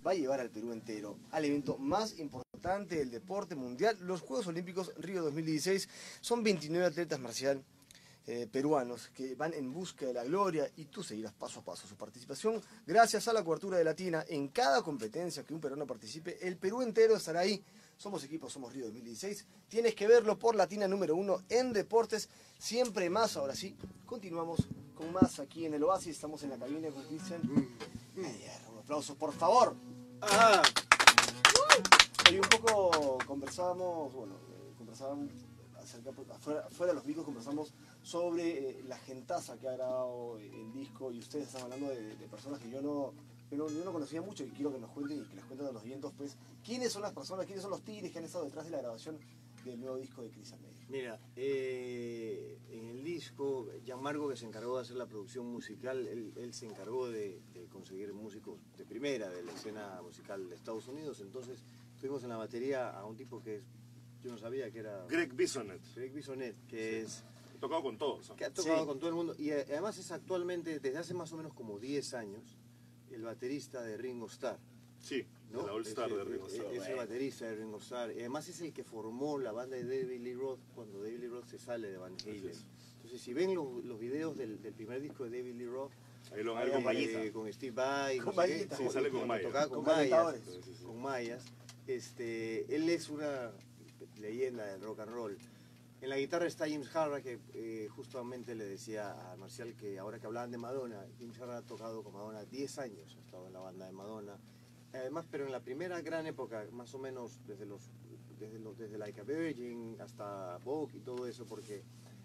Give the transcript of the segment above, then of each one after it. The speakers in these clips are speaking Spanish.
va a llevar al Perú entero al evento más importante del deporte mundial, los Juegos Olímpicos Río 2016. Son 29 atletas marcial peruanos que van en busca de la gloria y tú seguirás paso a paso su participación gracias a la cobertura de Latina. En cada competencia que un peruano participe, el Perú entero estará ahí. Somos equipos, somos Río 2016. Tienes que verlo por Latina número 1 en deportes. Siempre más. Ahora sí, continuamos con más aquí en el Oasis. Estamos en la cabina con Cristian. Un aplauso, por favor. Hoy un poco conversábamos, fuera de los micros conversamos sobre la gentaza que ha grabado el disco, y ustedes están hablando de personas que yo no conocía mucho, y quiero que nos cuenten y que les cuenten a los vientos, pues, quiénes son las personas, quiénes son los tigres que han estado detrás de la grabación del nuevo disco de Cristian Meyer. Mira, en el disco, Gianmarco, que se encargó de hacer la producción musical, él se encargó de conseguir músicos de primera de la escena musical de Estados Unidos. Entonces tuvimos en la batería a un tipo que yo no sabía que era... Greg Bisonet. Greg Bisonet, que es... Ha tocado con todos, ¿no? Que ha tocado con todo el mundo, y además es actualmente, desde hace más o menos como 10 años, el baterista de Ringo Starr. Sí, ¿no? el All Star de Ringo Starr. Es el baterista de Ringo Starr, y además es el que formó la banda de David Lee Roth cuando David Lee Roth se sale de Van Halen. Entonces, si ven los videos del primer disco de David Lee Roth, ahí lo con Mayita. Con Steve Vai, con Mayita. Sí, sale con Mayas. Tocaba con Mayas. Él es una leyenda del rock and roll. En la guitarra está James Harra, que justamente le decía a Marcial que ahora que hablaban de Madonna, James Harra ha tocado con Madonna 10 años, ha estado en la banda de Madonna. Además, pero en la primera gran época, más o menos desde Like a Virgin hasta Vogue y todo eso, porque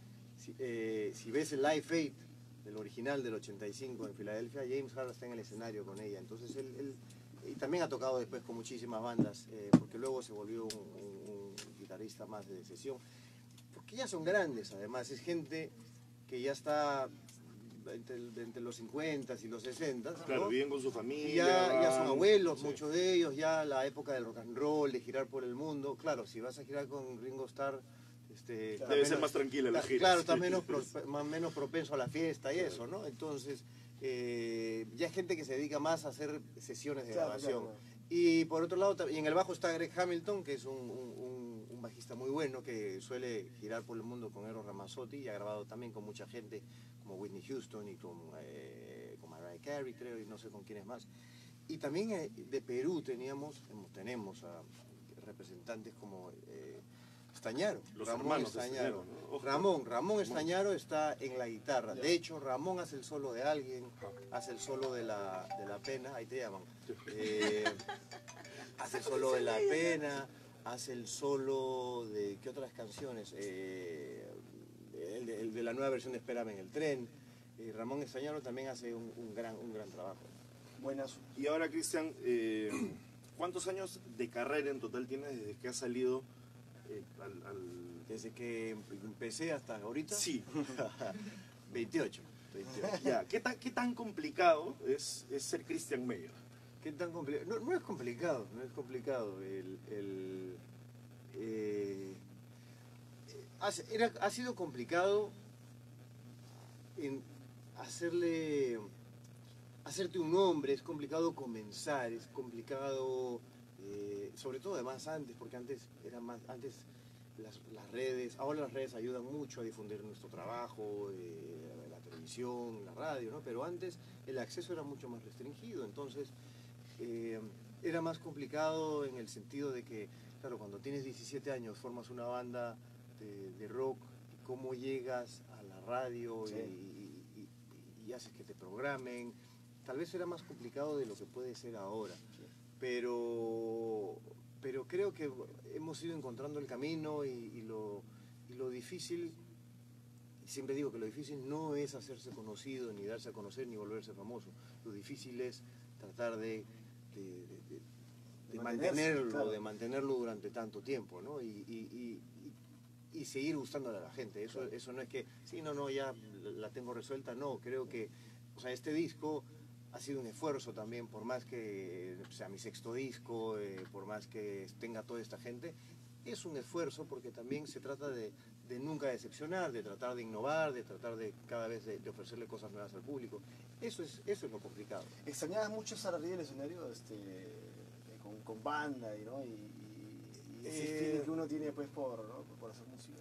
si ves el Live Aid del original del 85 en Filadelfia, James Harra está en el escenario con ella. Entonces él y también ha tocado después con muchísimas bandas, porque luego se volvió un guitarrista más de sesión. Porque ya son grandes, además, es gente que ya está entre los 50 y los 60. Claro, ¿no? viven con su familia. Y ya son abuelos, sí. Muchos de ellos, ya la época del rock and roll, de girar por el mundo. Claro, si vas a girar con Ringo Starr, debe ser más tranquila la gira. Claro, está menos propenso a la fiesta y eso, ¿no? Entonces, ya hay gente que se dedica más a hacer sesiones de grabación. Y por otro lado, y en el bajo está Greg Hamilton, que es un bajista muy bueno, que suele girar por el mundo con Eros Ramazzotti, y ha grabado también con mucha gente, como Whitney Houston y con Mariah Carey, creo, y no sé con quiénes más. Y también de Perú tenemos a representantes como Estañaro, Ramón Estañaro. ¿No? Ramón Estañaro está en la guitarra. De hecho, Ramón hace el solo de alguien, hace el solo de la pena, ahí te llaman. Hace el solo de la pena, hace el solo de ¿qué otras canciones? El de la nueva versión de Espérame en el tren. Ramón Estañaro también hace un gran trabajo. Buenas. Y ahora, Cristian, ¿cuántos años de carrera en total tienes desde que has salido Desde que empecé hasta ahorita? Sí. 28. Ya. ¿Qué tan complicado es ser Cristian Meyer? ¿Qué tan complicado? No es complicado, ha sido complicado en hacerte un nombre, es complicado comenzar, es complicado, sobre todo además antes, porque antes las redes, ahora las redes ayudan mucho a difundir nuestro trabajo, la televisión, la radio, ¿no? Pero antes el acceso era mucho más restringido, entonces era más complicado en el sentido de que, claro, cuando tienes 17 años formas una banda de rock, y cómo llegas a la radio, sí. y haces que te programen, tal vez era más complicado de lo que puede ser ahora, sí. pero creo que hemos ido encontrando el camino, y lo difícil, siempre digo que lo difícil no es hacerse conocido, ni darse a conocer, ni volverse famoso. Lo difícil es tratar de mantenerlo, claro. De mantenerlo durante tanto tiempo, ¿no? Y seguir gustándole a la gente. Eso no es que, sí, no, ya la tengo resuelta, no. Creo que, o sea, este disco ha sido un esfuerzo también, por más que sea mi sexto disco, por más que tenga toda esta gente, es un esfuerzo, porque también se trata de nunca decepcionar, de tratar de innovar, de tratar de cada vez de ofrecerle cosas nuevas al público. Eso es lo complicado. ¿Extrañabas mucho estar arriba del escenario, con banda, ¿no? y ese feeling que uno tiene pues por hacer música.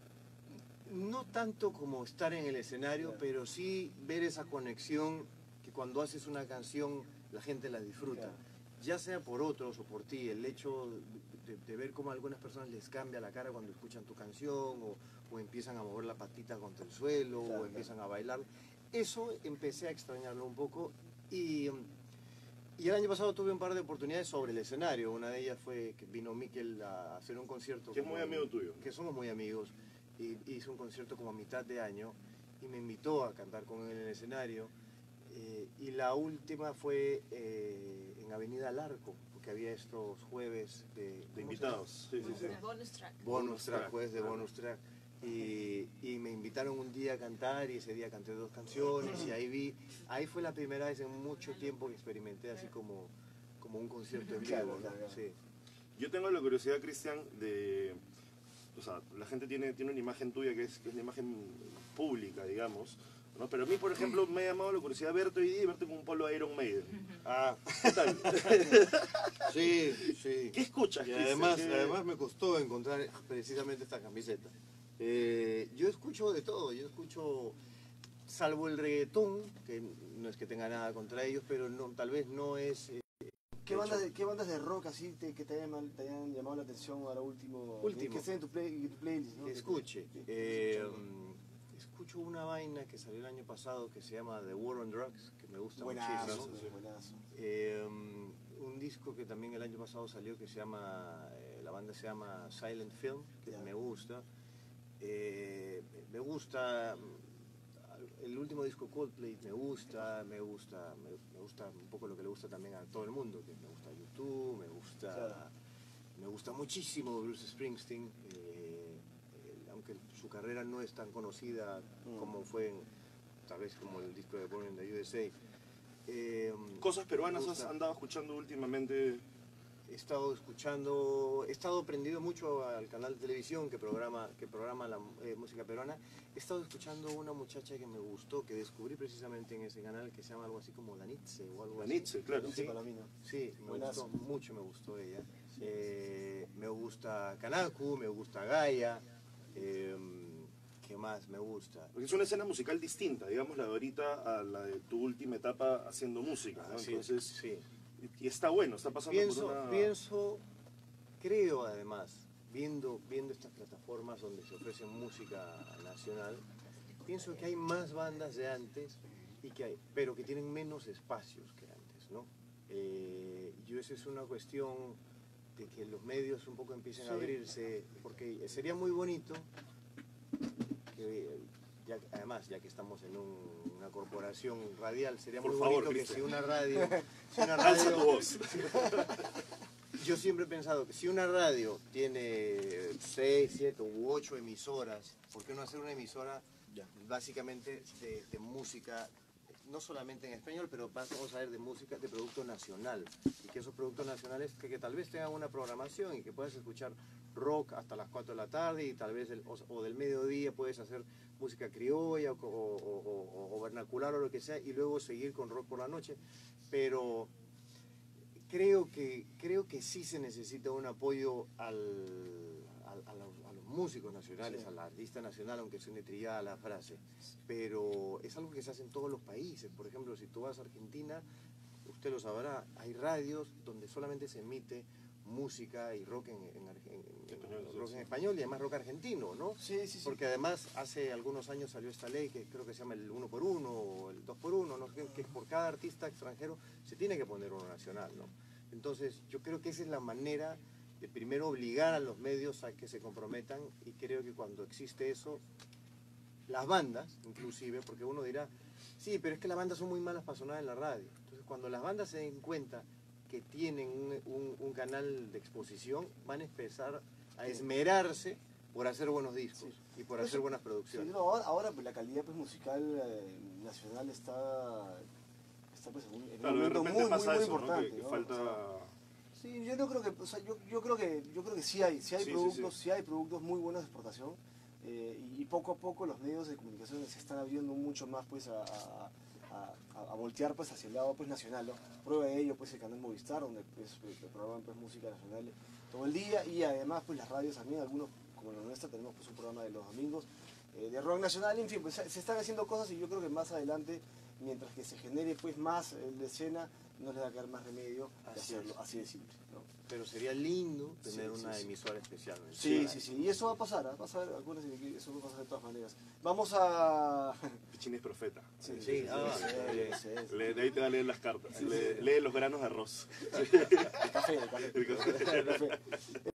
No tanto como estar en el escenario, Claro. pero sí ver esa conexión que cuando haces una canción la gente la disfruta. Claro. Ya sea por otros o por ti, el hecho de ver cómo a algunas personas les cambia la cara cuando escuchan tu canción o empiezan a mover la patita contra el suelo Claro, o empiezan a bailar. Eso empecé a extrañarlo un poco y el año pasado tuve un par de oportunidades sobre el escenario. Una de ellas fue que vino Mikel a hacer un concierto. Que es muy amigo tuyo. Que somos muy amigos. Y hizo un concierto como a mitad de año y me invitó a cantar con él en el escenario. Y la última fue en Avenida al Arco, porque había estos jueves De invitados. Sí, sí, sí. Bonus track. bonus track, jueves de Claro. bonus track. Y me invitaron un día a cantar y ese día canté 2 canciones y ahí fue la primera vez en mucho tiempo que experimenté así como un concierto en vivo, Claro, ¿no? claro. Sí. Yo tengo la curiosidad, Cristian, de... O sea, la gente tiene una imagen tuya que es la imagen pública, digamos, ¿no? Pero a mí, por ejemplo, me ha llamado la curiosidad verte hoy día y verte con un polo Iron Maiden. Ah, ¿Qué tal? sí, sí. ¿Qué escuchas, Y Cristian? además me costó encontrar precisamente esta camiseta. Yo escucho de todo, yo escucho, salvo el reggaetón, que no es que tenga nada contra ellos, pero tal vez no es... ¿Qué bandas de rock así que te hayan llamado la atención ahora último? Último. Que estén en tu playlist, ¿no? Escuche, Que estés escuchando. escucho una vaina que salió el año pasado que se llama The War on Drugs, que me gusta Buenazo, muchísimo. buenazo. Un disco que también el año pasado salió que se llama, la banda se llama Silent Film, que Ya. me gusta. Me gusta el último disco Coldplay, me gusta un poco lo que le gusta también a todo el mundo, que me gusta YouTube, Claro. me gusta muchísimo Bruce Springsteen, aunque su carrera no es tan conocida como fue tal vez como el disco de Born in the USA. Cosas peruanas me has gusta. andado escuchando últimamente. He estado prendido mucho al canal de televisión que programa la música peruana. He estado escuchando una muchacha que me gustó, que descubrí precisamente en ese canal, que se llama algo así como Danitze o algo así. Danitze, claro. Danitze Palomino. Sí, me Buenazo. gustó mucho, me gustó ella. Me gusta Kanaku, me gusta Gaia. ¿Qué más me gusta? Porque es una escena musical distinta, digamos, la de ahorita a la de tu última etapa haciendo música, ¿no? Sí, Entonces, sí. y está bueno, está pasando Creo además, viendo estas plataformas donde se ofrece música nacional, pienso que hay más bandas de antes pero que tienen menos espacios que antes, ¿no? Yo esa es una cuestión de que los medios un poco empiecen a abrirse, porque sería muy bonito que además, ya que estamos en una corporación radial, sería Por muy favor, bonito que Cristian. si una radio... Alza tu voz. Yo siempre he pensado que si una radio tiene 6, 7 u 8 emisoras, ¿por qué no hacer una emisora básicamente de música, no solamente en español, pero vamos a ver de música de producto nacional? Y que esos productos nacionales que tal vez tengan una programación y que puedas escuchar rock hasta las 4 de la tarde y tal vez o del mediodía puedes hacer música criolla o vernacular o lo que sea y luego seguir con rock por la noche. Pero creo que sí se necesita un apoyo a los músicos nacionales, al artista nacional, aunque suene trillada la frase. Pero es algo que se hace en todos los países. Por ejemplo, si tú vas a Argentina, usted lo sabrá, hay radios donde solamente se emite música y rock en español y además rock argentino, ¿no? Sí. Porque además hace algunos años salió esta ley que creo que se llama el 1x1 o el 2x1, ¿no? Que por cada artista extranjero se tiene que poner uno nacional, ¿no? Entonces yo creo que esa es la manera de primero obligar a los medios a que se comprometan y creo que cuando existe eso, las bandas inclusive, porque uno dirá, sí, pero es que las bandas son muy malas para sonar en la radio. Entonces cuando las bandas se den cuenta que tienen un canal de exposición, van a empezar a esmerarse por hacer buenos discos y por hacer buenas Sí, producciones. no, ahora pues, la calidad pues, musical nacional está pues, en un Claro, de momento repente muy pasa eso, ¿no? importante. Que ¿no? falta... O sea, sí, yo no creo que, o sea, yo creo que sí hay productos, sí hay productos muy buenos de exportación y poco a poco los medios de comunicación se están abriendo mucho más pues a a voltear pues hacia el lado pues nacional, ¿no? Prueba de ello pues el canal Movistar, donde pues programan pues música nacional todo el día, y además pues las radios también, algunos como la nuestra tenemos pues un programa de los domingos de rock nacional. En fin, pues se están haciendo cosas, y yo creo que más adelante, mientras que se genere pues más la escena, no les va a quedar más remedio de hacerlo así de simple, ¿no? Pero sería lindo tener una sí. emisora especial, ¿no? Sí, y eso va a pasar, acuérdense que eso va a pasar de todas maneras. Vamos a... Pichín es profeta. Sí. De ahí te va a leer las cartas. Lee los granos de arroz. El café.